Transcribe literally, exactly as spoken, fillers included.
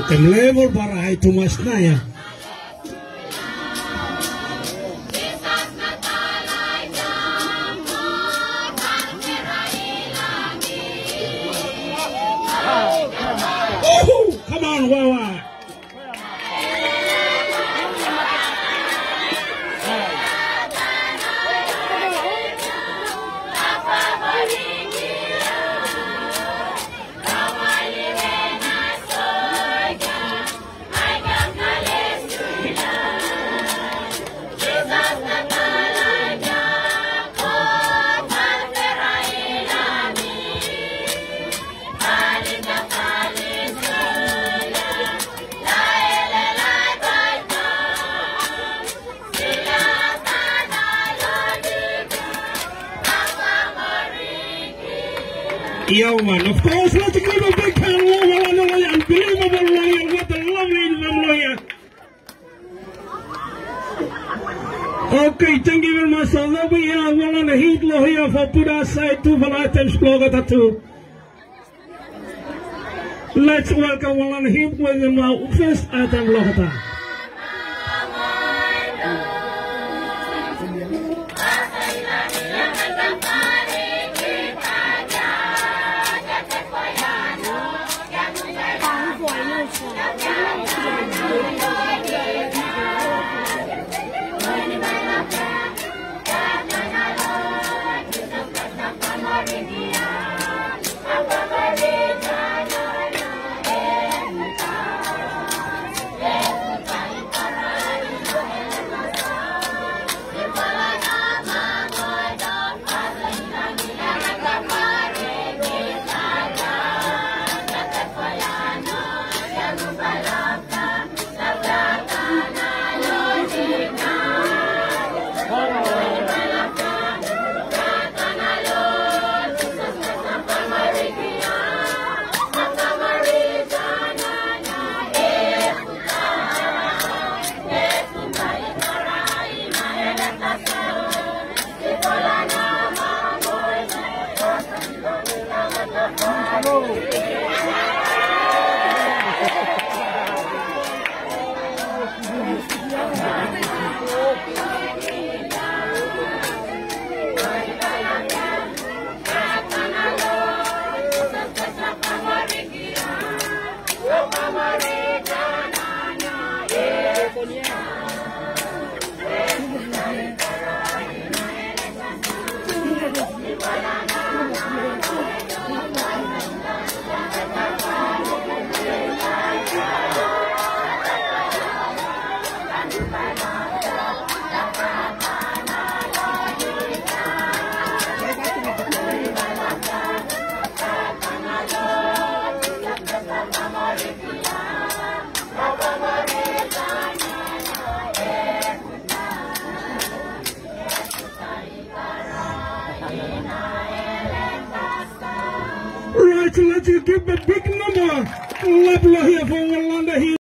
Tem level para hai tumas na ya. Oh, come on, Wawa. Yo, man, of course, let's give a big hand over Walande, unbelievable lawyer, what a lovely lawyer. Okay, thank you very much. So we have Walande Heat lawyer for put aside two Malaita Solomon too. Let's welcome Walande Heat with the first item Lohata. Right, let's give a big number. Love here for Walande.